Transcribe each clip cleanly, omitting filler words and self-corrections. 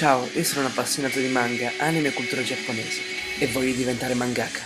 Ciao, io sono un appassionato di manga, anime e cultura giapponese e voglio diventare mangaka.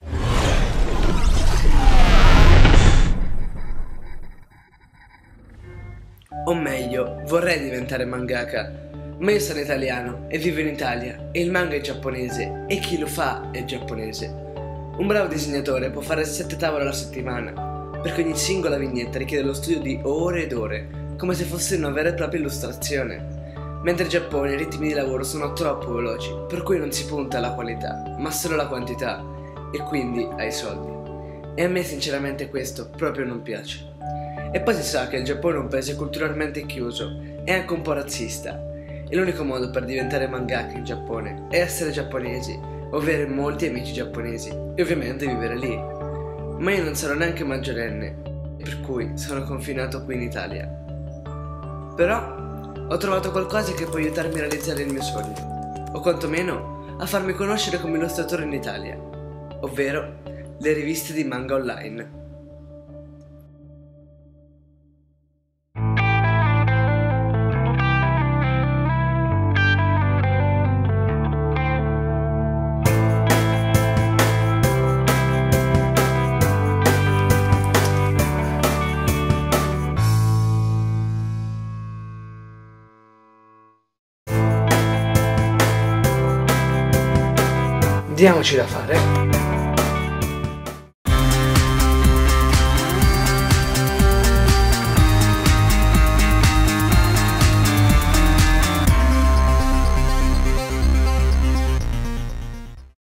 O meglio, vorrei diventare mangaka. Ma io sono italiano e vivo in Italia e il manga è giapponese e chi lo fa è giapponese. Un bravo disegnatore può fare 7 tavole alla settimana, perché ogni singola vignetta richiede lo studio di ore ed ore, come se fosse una vera e propria illustrazione. Mentre in Giappone i ritmi di lavoro sono troppo veloci, per cui non si punta alla qualità, ma solo alla quantità, e quindi ai soldi. E a me sinceramente questo proprio non piace. E poi si sa che il Giappone è un paese culturalmente chiuso e anche un po' razzista. E l'unico modo per diventare mangaka in Giappone è essere giapponesi, o avere molti amici giapponesi, e ovviamente vivere lì. Ma io non sarò neanche maggiorenne, per cui sono confinato qui in Italia. Però ho trovato qualcosa che può aiutarmi a realizzare il mio sogno, o quantomeno a farmi conoscere come illustratore in Italia, ovvero le riviste di manga online. Diamoci da fare.